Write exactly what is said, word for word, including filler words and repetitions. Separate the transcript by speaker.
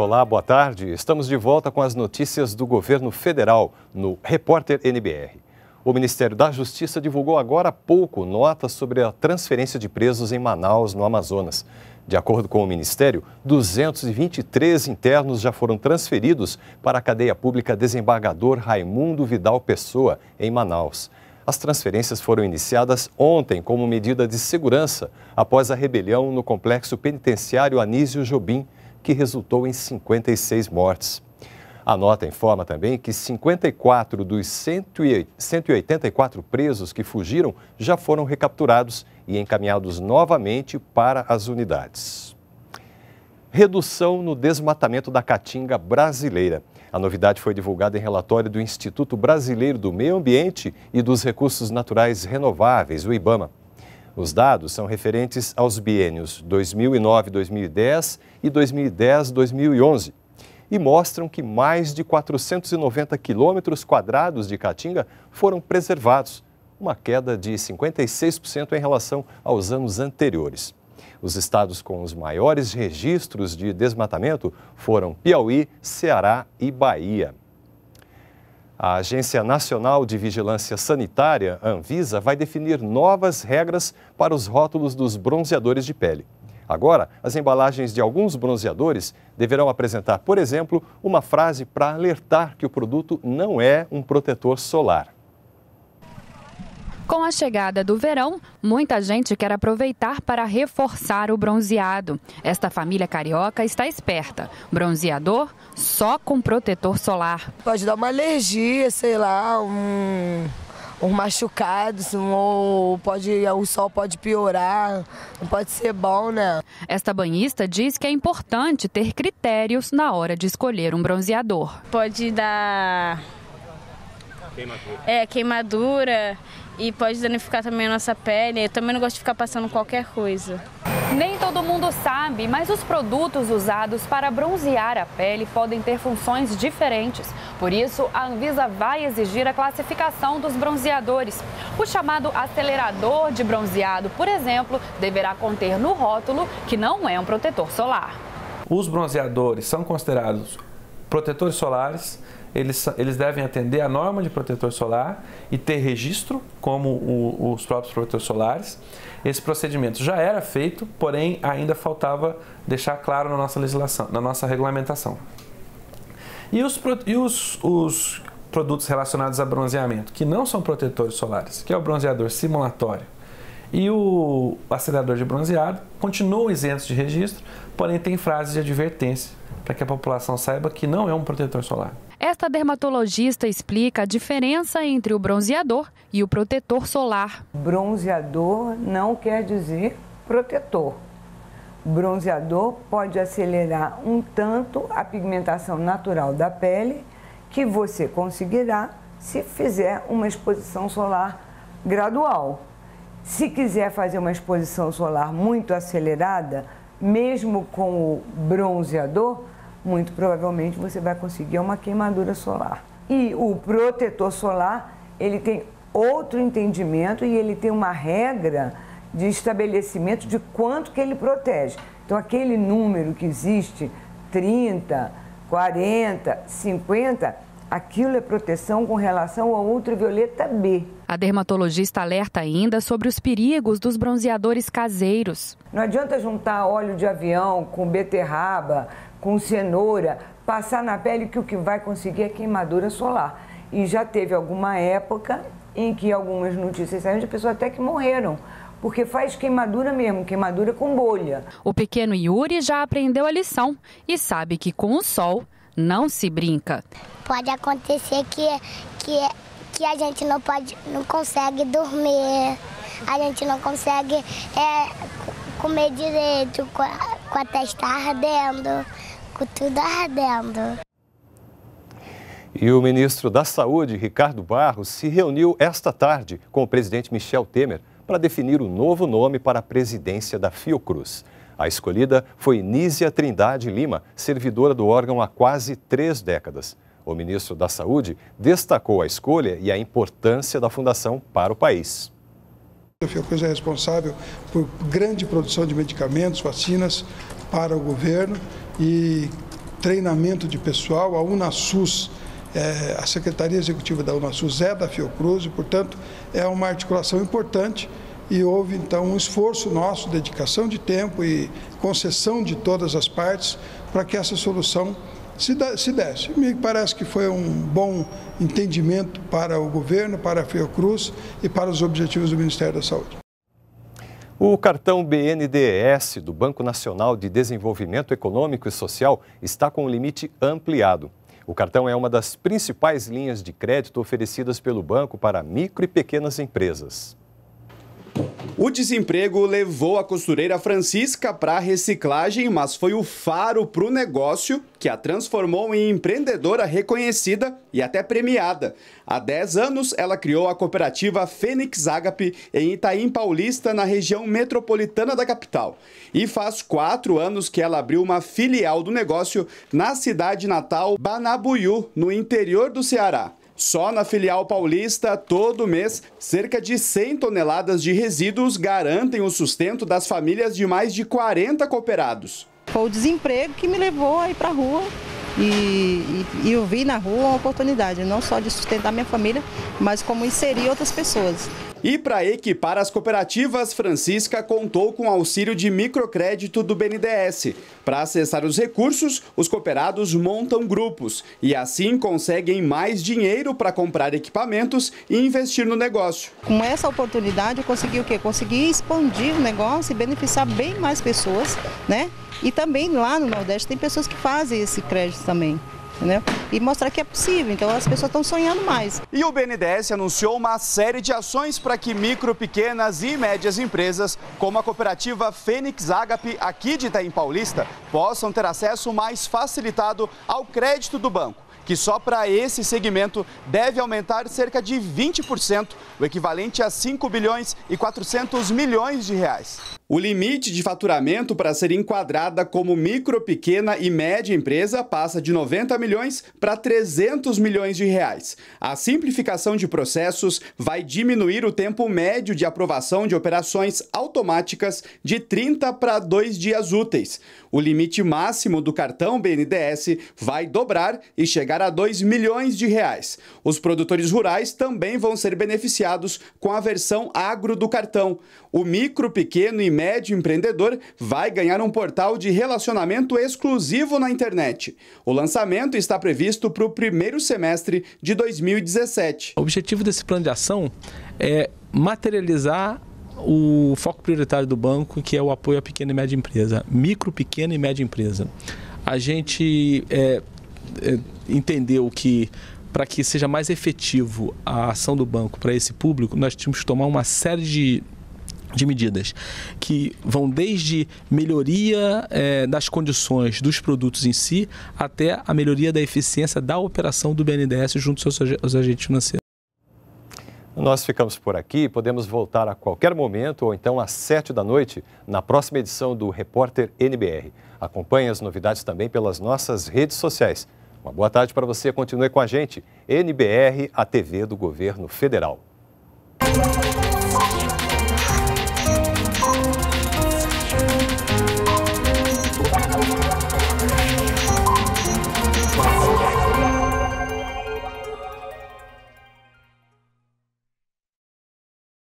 Speaker 1: Olá, boa tarde. Estamos de volta com as notícias do governo federal no Repórter N B R. O Ministério da Justiça divulgou agora há pouco notas sobre a transferência de presos em Manaus, no Amazonas. De acordo com o Ministério, duzentos e vinte e três internos já foram transferidos para a cadeia pública Desembargador Raimundo Vidal Pessoa, em Manaus. As transferências foram iniciadas ontem como medida de segurança após a rebelião no complexo penitenciário Anísio Jobim, que resultou em cinquenta e seis mortes. A nota informa também que cinquenta e quatro dos cento e oitenta e quatro presos que fugiram já foram recapturados e encaminhados novamente para as unidades. Redução no desmatamento da caatinga brasileira. A novidade foi divulgada em relatório do Instituto Brasileiro do Meio Ambiente e dos Recursos Naturais Renováveis, o IBAMA. Os dados são referentes aos biênios dois mil e nove a dois mil e dez e dois mil e dez a dois mil e onze e mostram que mais de quatrocentos e noventa quilômetros quadrados de caatinga foram preservados, uma queda de cinquenta e seis por cento em relação aos anos anteriores. Os estados com os maiores registros de desmatamento foram Piauí, Ceará e Bahia. A Agência Nacional de Vigilância Sanitária, Anvisa, vai definir novas regras para os rótulos dos bronzeadores de pele. Agora, as embalagens de alguns bronzeadores deverão apresentar, por exemplo, uma frase para alertar que o produto não é um protetor solar.
Speaker 2: Com a chegada do verão, muita gente quer aproveitar para reforçar o bronzeado. Esta família carioca está esperta. Bronzeador só com protetor solar.
Speaker 3: Pode dar uma alergia, sei lá, um, um machucado, um, ou pode, o sol pode piorar, não pode ser bom, né?
Speaker 2: Esta banhista diz que é importante ter critérios na hora de escolher um bronzeador.
Speaker 4: Pode dar queimadura. É, queimadura. E pode danificar também a nossa pele. Eu também não gosto de ficar passando qualquer coisa.
Speaker 2: Nem todo mundo sabe, mas os produtos usados para bronzear a pele podem ter funções diferentes. Por isso, a Anvisa vai exigir a classificação dos bronzeadores. O chamado acelerador de bronzeado, por exemplo, deverá conter no rótulo que não é um protetor solar.
Speaker 5: Os bronzeadores são considerados protetores solares. Eles, eles devem atender a norma de protetor solar e ter registro, como o, os próprios protetores solares. Esse procedimento já era feito, porém ainda faltava deixar claro na nossa legislação, na nossa regulamentação. E os, e os, os produtos relacionados a bronzeamento, que não são protetores solares, que é o bronzeador simulatório e o acelerador de bronzeado, continuam isentos de registro, porém tem frases de advertência para que a população saiba que não é um protetor solar.
Speaker 2: Esta dermatologista explica a diferença entre o bronzeador e o protetor solar.
Speaker 6: Bronzeador não quer dizer protetor. Bronzeador pode acelerar um tanto a pigmentação natural da pele, que você conseguirá se fizer uma exposição solar gradual. Se quiser fazer uma exposição solar muito acelerada, mesmo com o bronzeador, muito provavelmente você vai conseguir uma queimadura solar. E o protetor solar, ele tem outro entendimento e ele tem uma regra de estabelecimento de quanto que ele protege. Então, aquele número que existe, trinta, quarenta, cinquenta, aquilo é proteção com relação ao ultravioleta B.
Speaker 2: A dermatologista alerta ainda sobre os perigos dos bronzeadores caseiros.
Speaker 6: Não adianta juntar óleo de avião com beterraba, com cenoura, passar na pele que o que vai conseguir é queimadura solar. E já teve alguma época em que algumas notícias saíram de pessoas até que morreram, porque faz queimadura mesmo, queimadura com bolha.
Speaker 2: O pequeno Yuri já aprendeu a lição e sabe que com o sol não se brinca.
Speaker 7: Pode acontecer que, que, que a gente não, pode, não consegue dormir, a gente não consegue é, comer direito, com a, com a testa ardendo, com tudo ardendo.
Speaker 1: E o ministro da Saúde, Ricardo Barros, se reuniu esta tarde com o presidente Michel Temer para definir o novo nome para a presidência da Fiocruz. A escolhida foi Nízia Trindade Lima, servidora do órgão há quase três décadas. O ministro da Saúde destacou a escolha e a importância da fundação para o país.
Speaker 8: A Fiocruz é responsável por grande produção de medicamentos, vacinas para o governo e treinamento de pessoal. A UNASUS, é, a Secretaria Executiva da UNASUS é da Fiocruz e, portanto, é uma articulação importante. E houve, então, um esforço nosso, dedicação de tempo e concessão de todas as partes para que essa solução se desse. Me parece que foi um bom entendimento para o governo, para a Fiocruz e para os objetivos do Ministério da Saúde.
Speaker 1: O cartão B N D E S do Banco Nacional de Desenvolvimento Econômico e Social está com o limite ampliado. O cartão é uma das principais linhas de crédito oferecidas pelo banco para micro e pequenas empresas.
Speaker 9: O desemprego levou a costureira Francisca para a reciclagem, mas foi o faro para o negócio que a transformou em empreendedora reconhecida e até premiada. Há dez anos, ela criou a cooperativa Fênix Ágape em Itaim Paulista, na região metropolitana da capital. E faz quatro anos que ela abriu uma filial do negócio na cidade natal Banabuiú, no interior do Ceará. Só na filial paulista, todo mês, cerca de cem toneladas de resíduos garantem o sustento das famílias de mais de quarenta cooperados.
Speaker 10: Foi o desemprego que me levou a ir para a rua e, e, e eu vi na rua uma oportunidade, não só de sustentar minha família, mas como inserir outras pessoas.
Speaker 9: E para equipar as cooperativas, Francisca contou com o auxílio de microcrédito do B N D E S. Para acessar os recursos, os cooperados montam grupos e assim conseguem mais dinheiro para comprar equipamentos e investir no negócio.
Speaker 10: Com essa oportunidade eu consegui o quê? Consegui expandir o negócio e beneficiar bem mais pessoas, né? E também lá no Nordeste tem pessoas que fazem esse crédito também. Entendeu? E mostrar que é possível, então as pessoas estão sonhando mais.
Speaker 9: E o B N D E S anunciou uma série de ações para que micro, pequenas e médias empresas, como a cooperativa Fênix Ágape, aqui de Itaim Paulista, possam ter acesso mais facilitado ao crédito do banco, que só para esse segmento deve aumentar cerca de vinte por cento, o equivalente a cinco bilhões e quatrocentos milhões de reais. O limite de faturamento para ser enquadrada como micro, pequena e média empresa passa de noventa milhões para trezentos milhões de reais. A simplificação de processos vai diminuir o tempo médio de aprovação de operações automáticas de trinta para dois dias úteis. O limite máximo do cartão B N D E S vai dobrar e chegar a dois milhões de reais. Os produtores rurais também vão ser beneficiados com a versão agro do cartão. O micro, pequeno e médio empreendedor vai ganhar um portal de relacionamento exclusivo na internet. O lançamento está previsto para o primeiro semestre de dois mil e dezessete.
Speaker 5: O objetivo desse plano de ação é materializar o foco prioritário do banco, que é o apoio à pequena e média empresa, micro, pequena e média empresa. A gente é, é, entendeu que para que seja mais efetivo a ação do banco para esse público, nós tínhamos que tomar uma série de de medidas que vão desde melhoria é, das condições dos produtos em si até a melhoria da eficiência da operação do B N D E S junto aos, aos agentes financeiros.
Speaker 1: Nós ficamos por aqui, podemos voltar a qualquer momento ou então às sete da noite na próxima edição do Repórter N B R. Acompanhe as novidades também pelas nossas redes sociais. Uma boa tarde para você, continue com a gente. N B R, a T V do Governo Federal.